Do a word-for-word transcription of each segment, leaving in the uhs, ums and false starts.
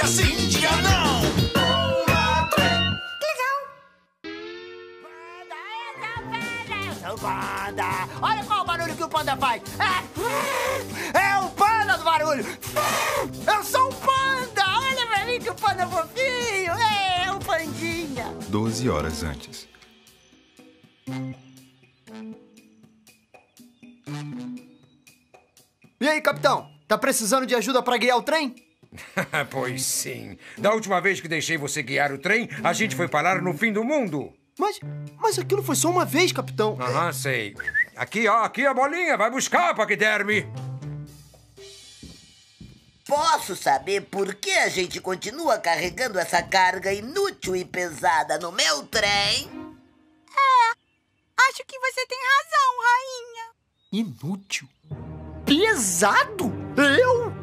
dia sim, dia não. Pula trem. Que legal. Eu sou o panda. Olha qual o barulho que o panda faz. É, é o panda do barulho. Eu sou o panda. Olha pra mim que o panda é fofinho. É, é o pandinha. Doze horas antes. E aí, capitão? Tá precisando de ajuda pra guiar o trem? Pois sim. Da última vez que deixei você guiar o trem, a gente foi parar no fim do mundo. Mas, mas aquilo foi só uma vez, capitão. Aham, sei. Aqui, ó, aqui a bolinha. Vai buscar, Paquiderme. Posso saber por que a gente continua carregando essa carga inútil e pesada no meu trem? É, acho que você tem razão, rainha. Inútil? Pesado? Eu?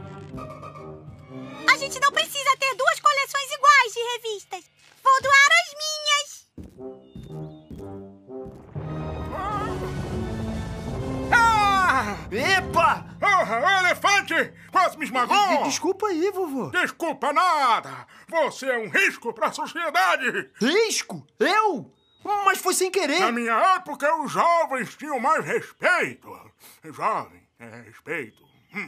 A gente não precisa ter duas coleções iguais de revistas. Vou doar as minhas. Ah! Epa! Ah, elefante! Quase me esmagou! De- Desculpa aí, vovô. Desculpa nada! Você é um risco para a sociedade! Risco? Eu? Mas foi sem querer. Na minha época, os jovens tinham mais respeito. Jovem, é respeito. Hum.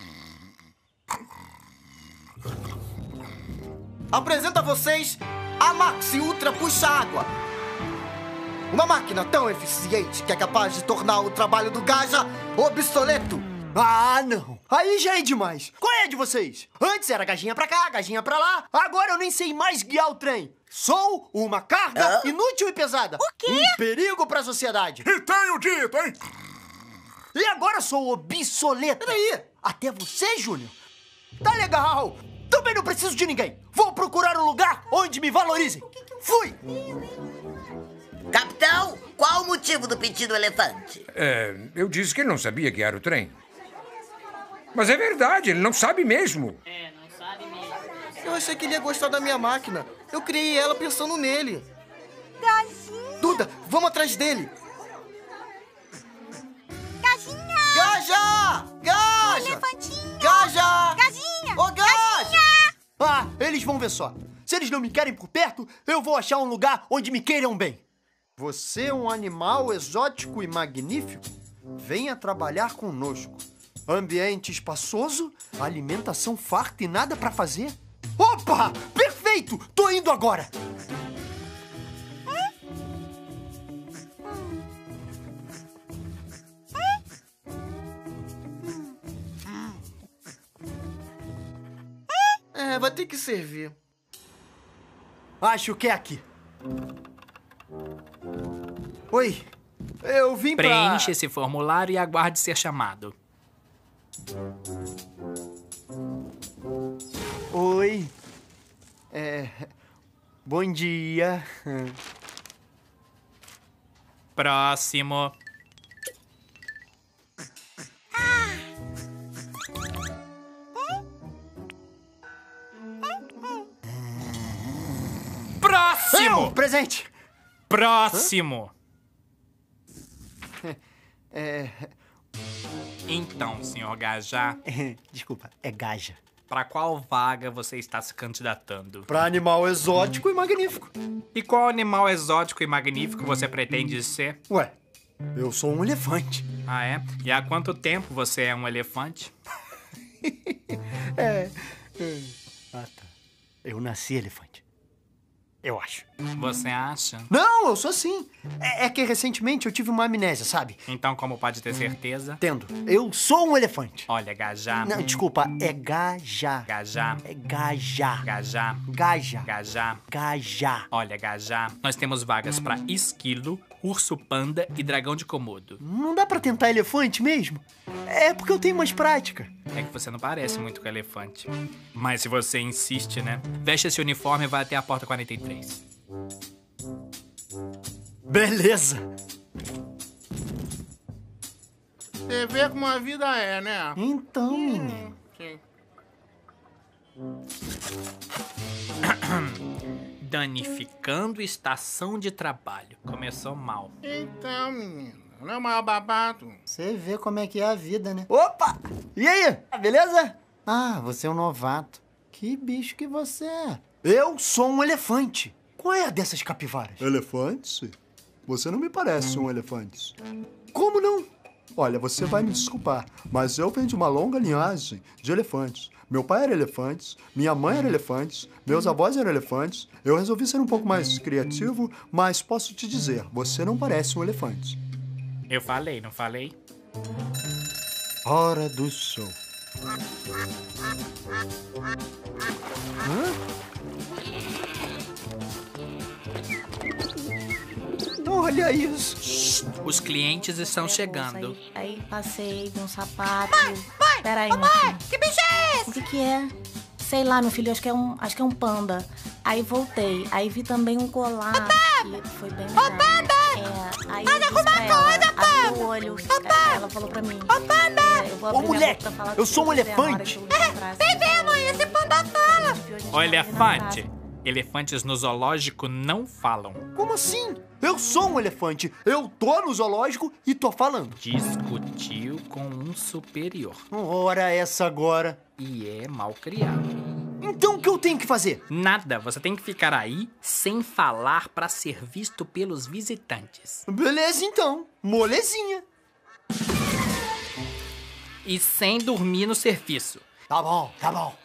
Apresento a vocês a Maxi Ultra Puxa Água. Uma máquina tão eficiente que é capaz de tornar o trabalho do Gaja obsoleto. Ah, não. Aí já é demais. Qual é a de vocês? Antes era gajinha pra cá, gajinha pra lá. Agora eu nem sei mais guiar o trem. Sou uma carga Hã? inútil e pesada. O quê? Um perigo pra sociedade. E tenho dito, hein? E agora sou obsoleto. Peraí, até você, Júnior? Tá legal. Também não preciso de ninguém. Vou procurar um lugar onde me valorizem. Fui. Capitão, qual o motivo do pedido elefante? É, eu disse que ele não sabia guiar o trem. Mas é verdade, ele não sabe mesmo. Eu achei que ele ia gostar da minha máquina. Eu criei ela pensando nele. Gazinha. Duda, vamos atrás dele. Gazinha. Gaja! Gaja! Elefantinho. Gaja! Gazinha. Ô, Gaja! Ah, eles vão ver só. Se eles não me querem por perto, eu vou achar um lugar onde me queiram bem. Você é um animal exótico e magnífico? Venha trabalhar conosco. Ambiente espaçoso, alimentação farta e nada pra fazer. Opa! Perfeito! Tô indo agora! É, vai ter que servir. Acho que é aqui. Oi, eu vim pra... Preencha esse formulário e aguarde ser chamado. Oi. É... Bom dia. Próximo. Próximo! Eu, presente. Próximo! É... Então, senhor Gajá, Desculpa, é Gaja. para qual vaga você está se candidatando? Pra animal exótico e magnífico. E qual animal exótico e magnífico você pretende ser? Ué, eu sou um elefante. Ah, é? E há quanto tempo você é um elefante? É... Ah, tá. Eu nasci elefante. Eu acho. Você acha? Não, eu sou assim. É, é que recentemente eu tive uma amnésia, sabe? Então, como pode ter certeza? Tendo. Eu sou um elefante. Olha, Gajá. Não, desculpa, é Gaja. Gajá. É Gaja. Gajá. Gaja. Gajá. Gaja. Olha, Gajá, nós temos vagas pra esquilo, urso panda e dragão de Komodo. Não dá pra tentar elefante mesmo? É porque eu tenho mais prática. É que você não parece muito com elefante. Mas se você insiste, né? Veste esse uniforme e vai até a porta quarenta e três. Beleza. Você vê como a vida é, né? Então, menino. Sim. Danificando estação de trabalho. Começou mal. Então, menino, não é mais babado. Você vê como é que é a vida, né? Opa! E aí? Beleza? Ah, você é um novato. Que bicho que você é? Eu sou um elefante. Qual é a dessas capivaras? Elefante? Você não me parece um elefante. Como não? Olha, você vai me desculpar, mas eu venho de uma longa linhagem de elefantes. Meu pai era elefante, minha mãe era elefante, meus avós eram elefantes. Eu resolvi ser um pouco mais criativo, mas posso te dizer, você não parece um elefante. Eu falei, não falei? Hora do show. Hã? Olha isso. Os clientes estão É, chegando. bolsa, Aí, aí passei, vi um sapato. Mãe, mãe, Peraí, ô, meu mãe, filho. que bicho é O esse? que que é? Sei lá, meu filho, acho que é um, acho que é um panda. Aí voltei, aí vi também um colar. Que foi bem legal. Ô, panda! É, aí Panda, eu disse alguma pra ela, coisa, abriu panda! o olho. Ô, panda! Ela falou pra mim. Ô, panda! É, eu vou Ô, abrir minha moleque, boca pra falar eu o que sou um você quiser na hora elefante. que eu entrar, Vem assim, ver, mãe, esse panda fala. viu? A gente Ô, tava ali na elefante. praça. Elefantes no zoológico não falam. Como assim? Eu sou um elefante. Eu tô no zoológico e tô falando. Discutiu com um superior. Ora essa agora. E é mal criado. Então o que eu tenho que fazer? Nada, você tem que ficar aí sem falar pra ser visto pelos visitantes. Beleza então. Molezinha. E sem dormir no serviço. Tá bom, tá bom.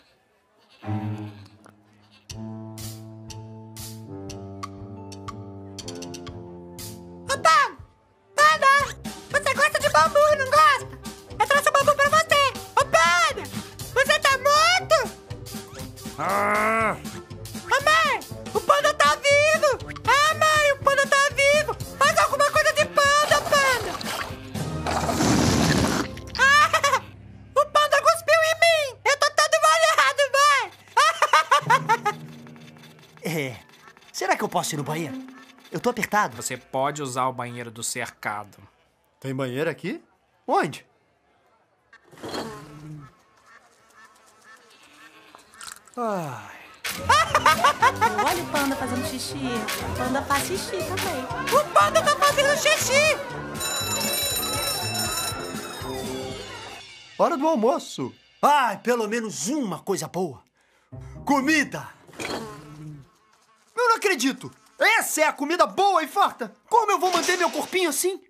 Ô, panda! Panda! Você gosta de bambu, não gosta? Eu trouxe o bambu pra você. Ô, panda! Você tá morto? Ah! Ô, mãe! O panda tá vivo! Ah, mãe! O panda tá vivo! Faz alguma coisa de panda, panda! Ah! O panda cuspiu em mim! Eu tô todo molhado, mãe! É. Será que eu posso ir no banheiro? Eu tô apertado. Você pode usar o banheiro do cercado. Tem banheiro aqui? Onde? Ai. Olha o panda fazendo xixi. O panda faz xixi também. O panda tá fazendo xixi! Hora do almoço. Ai, pelo menos uma coisa boa. Comida. Eu não acredito. Essa é a comida boa e farta. Como eu vou manter meu corpinho assim?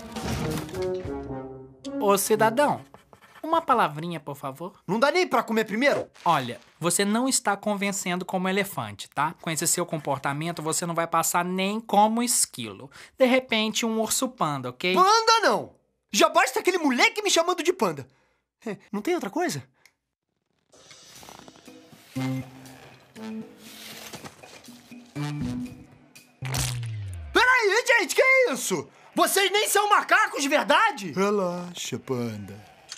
Ô, cidadão, uma palavrinha, por favor. Não dá nem pra comer primeiro? Olha, você não está convencendo como elefante, tá? Com esse seu comportamento, você não vai passar nem como esquilo. De repente, um urso panda, ok? Panda não. Já basta aquele moleque me chamando de panda. É, não tem outra coisa? Peraí, gente, que é isso? Vocês nem são macacos de verdade? Relaxa, panda.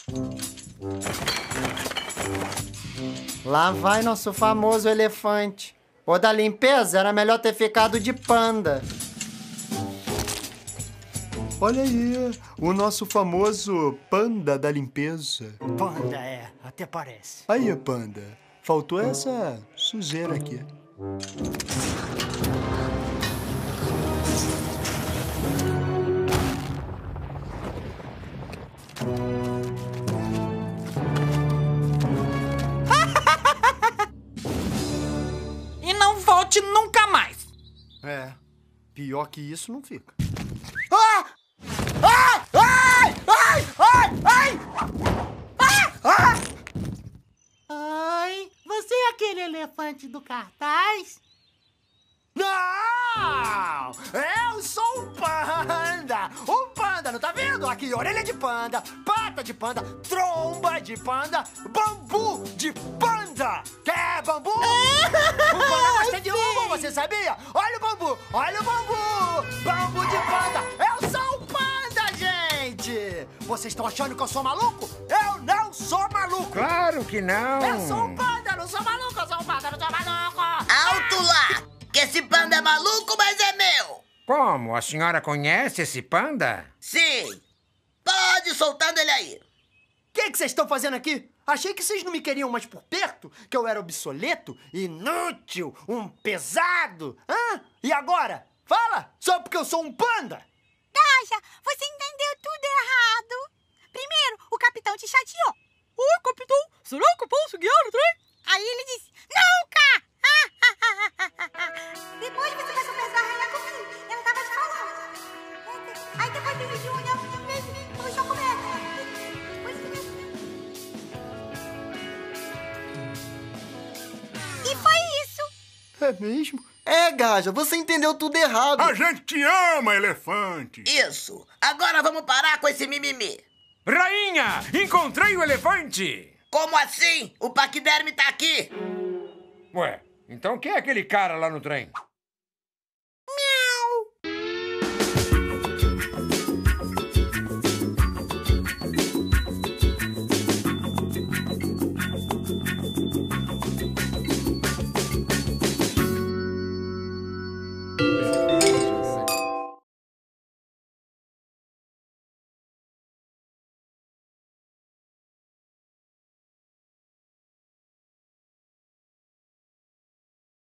Lá vai nosso famoso elefante. O da limpeza era melhor ter ficado de panda. Olha aí, o nosso famoso panda da limpeza. Panda, é, até parece. Aí, panda, faltou essa sujeira aqui. E não volte nunca mais. É, pior que isso não fica. Ah! Ah! Ai! Ai! Ai! Ai! Ah! Ah! Oi, você é aquele elefante do cartaz? Não! Eu sou um panda! Um panda, não tá vendo? Aqui, orelha de panda, pata de panda, tromba de panda, bambu de panda! Quer bambu? O panda gosta de bambu, você sabia? Olha o bambu, olha o bambu! Bambu de panda! Eu sou um panda, gente! Vocês estão achando que eu sou maluco? Eu não sou maluco! Claro que não! Eu sou um panda, não sou maluco, eu sou um panda, não sou maluco! Alto lá! Que esse panda é maluco, mas é meu! Como? A senhora conhece esse panda? Sim! Pode ir soltando ele aí! O que que vocês estão fazendo aqui? Achei que vocês não me queriam mais por perto, que eu era obsoleto, inútil, um pesado. Hã? E agora? Fala! Só porque eu sou um panda? Dasha, você entendeu tudo errado. Primeiro, o capitão te chateou. Oi, capitão, será que eu posso guiar o trem? Aí ele disse, nunca! Depois você vai começar a arranhar comigo. Eu tava te falando. Aí depois teve Júnior, puxou coberta. E foi isso. É mesmo? É, Gaja, você entendeu tudo errado. A gente te ama, elefante. Isso. Agora vamos parar com esse mimimi. Rainha, encontrei o elefante! Como assim? O paquiderme tá aqui. Ué, então quem é aquele cara lá no trem?